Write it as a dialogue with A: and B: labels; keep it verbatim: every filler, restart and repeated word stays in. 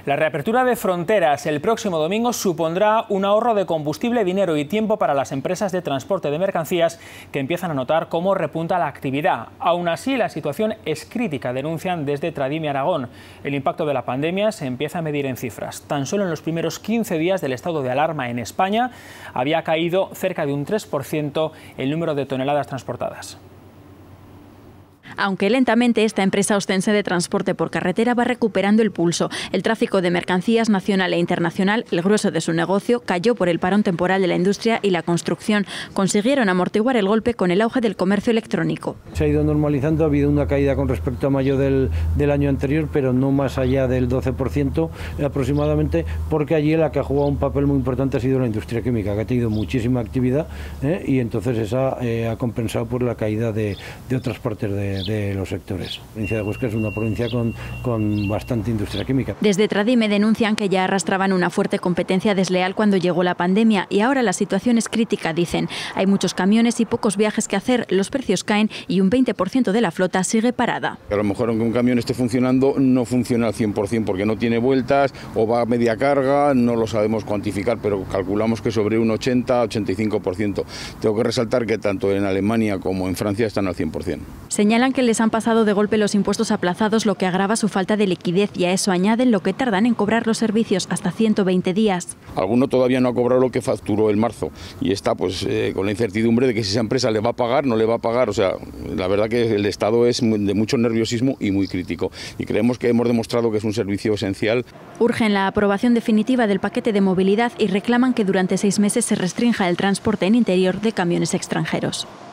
A: La reapertura de fronteras el próximo domingo supondrá un ahorro de combustible, dinero y tiempo para las empresas de transporte de mercancías que empiezan a notar cómo repunta la actividad. Aún así, la situación es crítica, denuncian desde Tradime Aragón. El impacto de la pandemia se empieza a medir en cifras. Tan solo en los primeros quince días del estado de alarma en España había caído cerca de un tres por ciento el número de toneladas transportadas.
B: Aunque lentamente, esta empresa ostense de transporte por carretera va recuperando el pulso. El tráfico de mercancías nacional e internacional, el grueso de su negocio, cayó por el parón temporal de la industria y la construcción. Consiguieron amortiguar el golpe con el auge del comercio electrónico.
C: Se ha ido normalizando, ha habido una caída con respecto a mayo del, del año anterior, pero no más allá del doce por ciento aproximadamente, porque allí la que ha jugado un papel muy importante ha sido la industria química, que ha tenido muchísima actividad ¿eh? y entonces esa eh, ha compensado por la caída de, de otras partes de de los sectores. La provincia de Huesca es una provincia con, con bastante industria química.
B: Desde Tradime denuncian que ya arrastraban una fuerte competencia desleal cuando llegó la pandemia y ahora la situación es crítica, dicen. Hay muchos camiones y pocos viajes que hacer, los precios caen y un veinte por ciento de la flota sigue parada.
D: A lo mejor aunque un camión esté funcionando, no funciona al cien por cien porque no tiene vueltas o va a media carga, no lo sabemos cuantificar, pero calculamos que sobre un ochenta a ochenta y cinco por ciento. Tengo que resaltar que tanto en Alemania como en Francia están al cien por cien.
B: Señalan que les han pasado de golpe los impuestos aplazados, lo que agrava su falta de liquidez, y a eso añaden lo que tardan en cobrar los servicios, hasta ciento veinte días.
D: Alguno todavía no ha cobrado lo que facturó en marzo y está pues eh, con la incertidumbre de que si esa empresa le va a pagar, no le va a pagar. O sea, la verdad que el estado es de mucho nerviosismo y muy crítico, y creemos que hemos demostrado que es un servicio esencial.
B: Urgen la aprobación definitiva del paquete de movilidad y reclaman que durante seis meses se restrinja el transporte en interior de camiones extranjeros.